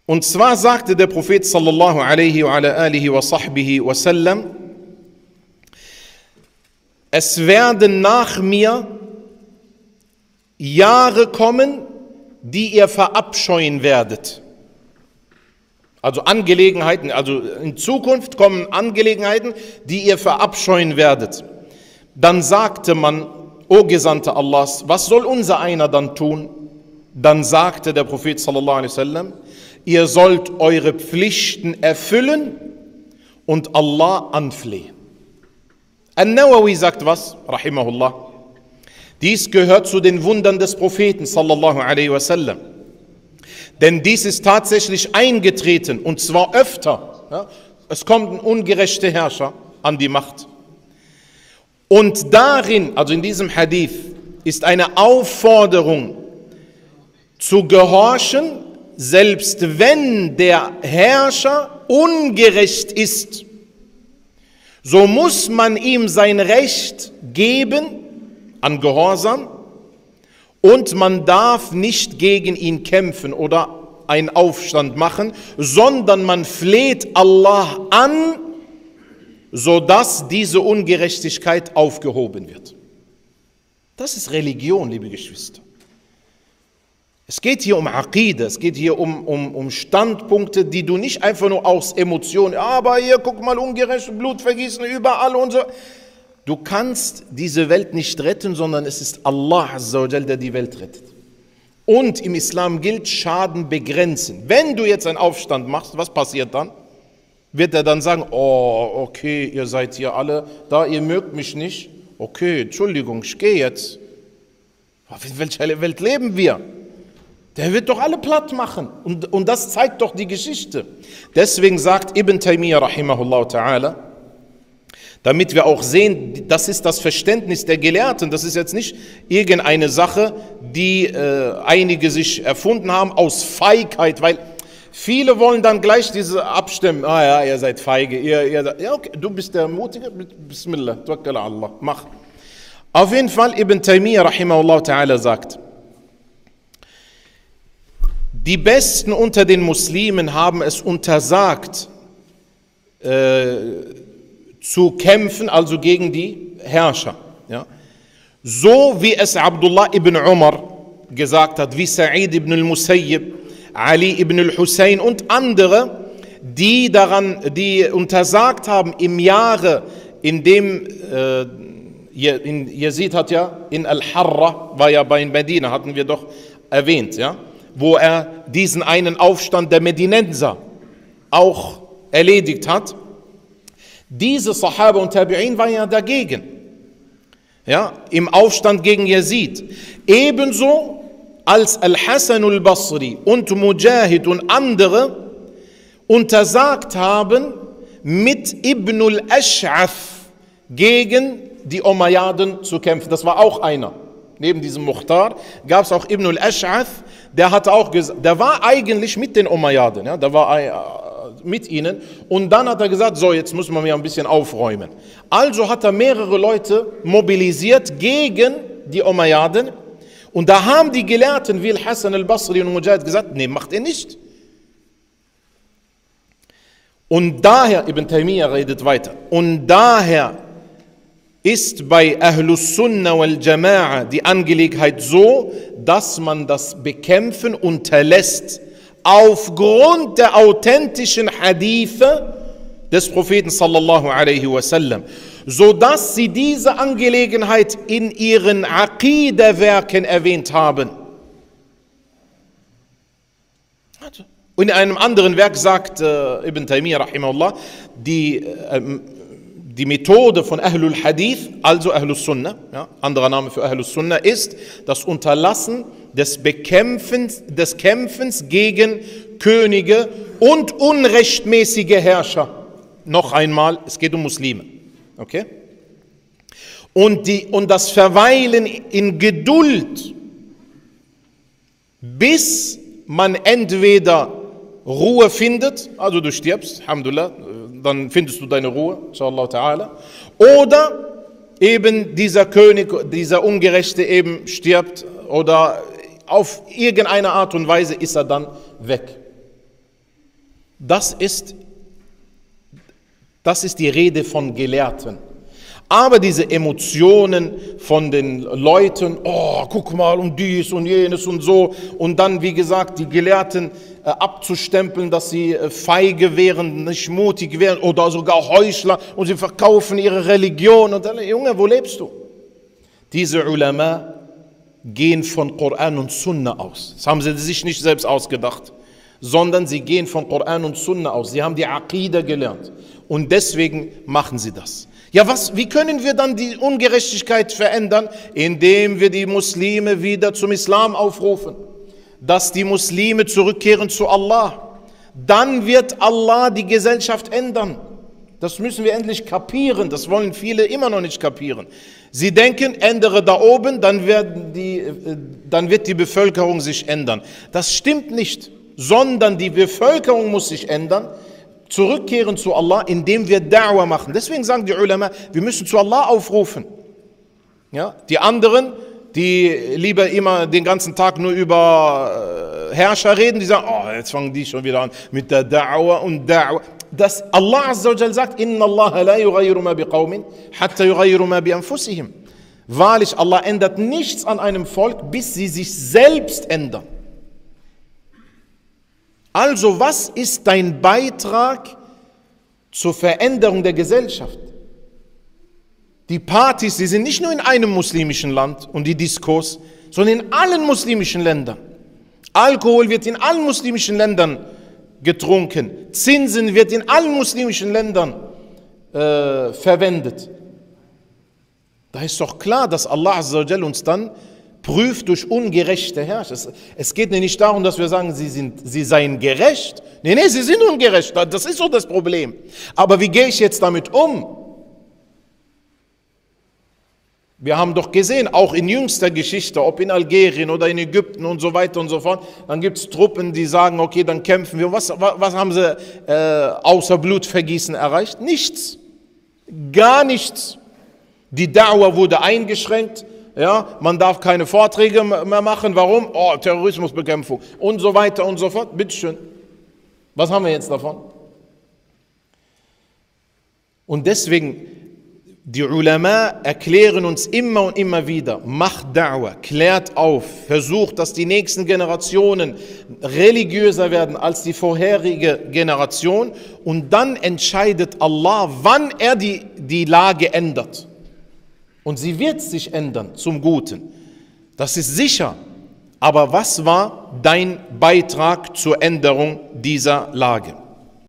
Und zwar sagte der Prophet sallallahu alaihi wa ala alihi wa sahbihi wa sallam: Es werden nach mir Jahre kommen, die ihr verabscheuen werdet. Also Angelegenheiten, also in Zukunft kommen Angelegenheiten, die ihr verabscheuen werdet. Dann sagte man: O Gesandter Allahs, was soll unser einer dann tun? Dann sagte der Prophet sallallahu alaihi wasallam: Ihr sollt eure Pflichten erfüllen und Allah anflehen. An-Nawawi sagt was? Rahimahullah. Dies gehört zu den Wundern des Propheten sallallahu alaihi wasallam. Denn dies ist tatsächlich eingetreten, und zwar öfter. Ja? Es kommt ein ungerechter Herrscher an die Macht. Und darin, also in diesem Hadith, ist eine Aufforderung zu gehorchen, selbst wenn der Herrscher ungerecht ist. So muss man ihm sein Recht geben an Gehorsam, und man darf nicht gegen ihn kämpfen oder einen Aufstand machen, sondern man fleht Allah an, sodass diese Ungerechtigkeit aufgehoben wird. Das ist Religion, liebe Geschwister. Es geht hier um Aqida, es geht hier um Standpunkte, die du nicht einfach nur aus Emotionen, aber hier, guck mal, ungerecht, Blutvergießen überall und so. Du kannst diese Welt nicht retten, sondern es ist Allah Azza wa Jal, der die Welt rettet. Und im Islam gilt Schaden begrenzen. Wenn du jetzt einen Aufstand machst, was passiert dann? Wird er dann sagen: Oh, okay, ihr seid hier alle da, ihr mögt mich nicht. Okay, Entschuldigung, ich gehe jetzt. In welcher Welt leben wir? Der wird doch alle platt machen. Und das zeigt doch die Geschichte. Deswegen sagt Ibn Taymiyyah rahimahullah ta'ala, damit wir auch sehen, das ist das Verständnis der Gelehrten. Das ist jetzt nicht irgendeine Sache, die einige sich erfunden haben aus Feigheit, weil viele wollen dann gleich diese abstimmen. Ah ja, ihr seid feige. Ja, okay, du bist der Mutige. Bismillah, tawakkal ala Allah, mach. Auf jeden Fall, Ibn Taymiyyah rahimahullah ta'ala sagt: Die Besten unter den Muslimen haben es untersagt, zu kämpfen, also gegen die Herrscher. Ja. So wie es Abdullah ibn Umar gesagt hat, wie Sa'id ibn al-Musayyib, Ali ibn al-Hussein und andere, die untersagt haben im Jahre, in dem Yazid hat ja in Al-Harra, war ja bei Medina, hatten wir doch erwähnt, ja, wo er diesen einen Aufstand der Medinenser auch erledigt hat. Diese Sahaba und Tabi'in waren ja dagegen, ja, im Aufstand gegen Yazid. Ebenso als Al-Hasan al-Basri und Mujahid und andere untersagt haben, mit Ibn al-Ash'ath gegen die Umayyaden zu kämpfen. Das war auch einer. Neben diesem Mukhtar gab es auch Ibn al-Ash'ath, der war eigentlich mit den Umayyaden, ja, der war mit ihnen, und dann hat er gesagt: So, jetzt müssen wir ein bisschen aufräumen. Also hat er mehrere Leute mobilisiert gegen die Umayyaden, und da haben die Gelehrten wie Al-Hasan al-Basri und Mujahid gesagt: Nee, macht ihr nicht. Und daher, Ibn Taymiyyah redet weiter, und daher ist bei Ahlus Sunnah wal Jama'a die Angelegenheit so, dass man das Bekämpfen unterlässt, aufgrund der authentischen Hadithe des Propheten sallallahu alaihi wasallam, sodass sie diese Angelegenheit in ihren Aqidah-Werken erwähnt haben. Und in einem anderen Werk sagt Ibn Taymiyyah rahimahullah, die Methode von Ahlul Hadith, also Ahlus Sunnah, ja, anderer Name für Ahlus Sunnah, ist das Unterlassen des Kämpfens gegen Könige und unrechtmäßige Herrscher. Noch einmal, es geht um Muslime. Okay? Und das Verweilen in Geduld, bis man entweder Ruhe findet, also du stirbst, Alhamdulillah, dann findest du deine Ruhe, inshallah ta'ala, oder eben dieser König, dieser Ungerechte eben stirbt, oder auf irgendeine Art und Weise ist er dann weg. Das ist die Rede von Gelehrten. Aber diese Emotionen von den Leuten, oh, guck mal, und dies und jenes und so, und dann, wie gesagt, die Gelehrten abzustempeln, dass sie feige wären, nicht mutig wären oder sogar Heuchler und sie verkaufen ihre Religion. Und dann, Junge, wo lebst du? Diese Ulama gehen von Koran und Sunna aus. Das haben sie sich nicht selbst ausgedacht, sondern sie gehen von Koran und Sunna aus. Sie haben die Aqida gelernt und deswegen machen sie das. Ja, wie können wir dann die Ungerechtigkeit verändern? Indem wir die Muslime wieder zum Islam aufrufen, dass die Muslime zurückkehren zu Allah. Dann wird Allah die Gesellschaft ändern. Das müssen wir endlich kapieren, das wollen viele immer noch nicht kapieren. Sie denken, ändere da oben, dann wird die Bevölkerung sich ändern. Das stimmt nicht, sondern die Bevölkerung muss sich ändern, zurückkehren zu Allah, indem wir Da'wah machen. Deswegen sagen die Ulama, wir müssen zu Allah aufrufen. Ja? Die anderen, die lieber immer den ganzen Tag nur über Herrscher reden, die sagen, oh, jetzt fangen die schon wieder an mit der Da'wah und Da'wah. Dass Allah Azza wa Jal sagt, Inna Allah la yughayyiru ma biqawmin, hatta yughayyiru ma bi anfusihim. Wahrlich, Allah ändert nichts an einem Volk, bis sie sich selbst ändern. Also, was ist dein Beitrag zur Veränderung der Gesellschaft? Die Partys, die sind nicht nur in einem muslimischen Land und die Diskos, sondern in allen muslimischen Ländern. Alkohol wird in allen muslimischen Ländern getrunken. Zinsen wird in allen muslimischen Ländern verwendet. Da ist doch klar, dass Allah Azza wa Jal uns dann prüft durch ungerechte Herrscher. Es geht nicht darum, dass wir sagen, sie seien gerecht. Nee, sie sind ungerecht. Das ist so das Problem. Aber wie gehe ich jetzt damit um? Wir haben doch gesehen, auch in jüngster Geschichte, ob in Algerien oder in Ägypten und so weiter und so fort, dann gibt es Truppen, die sagen, okay, dann kämpfen wir. Was haben sie außer Blutvergießen erreicht? Nichts. Gar nichts. Die Da'wah wurde eingeschränkt. Ja, man darf keine Vorträge mehr machen. Warum? Oh, Terrorismusbekämpfung und so weiter und so fort. Bitteschön. Was haben wir jetzt davon? Und deswegen, die Ulama erklären uns immer und immer wieder, macht Da'wah, klärt auf, versucht, dass die nächsten Generationen religiöser werden als die vorherige Generation und dann entscheidet Allah, wann er die Lage ändert. Und sie wird sich ändern zum Guten. Das ist sicher. Aber was war dein Beitrag zur Änderung dieser Lage?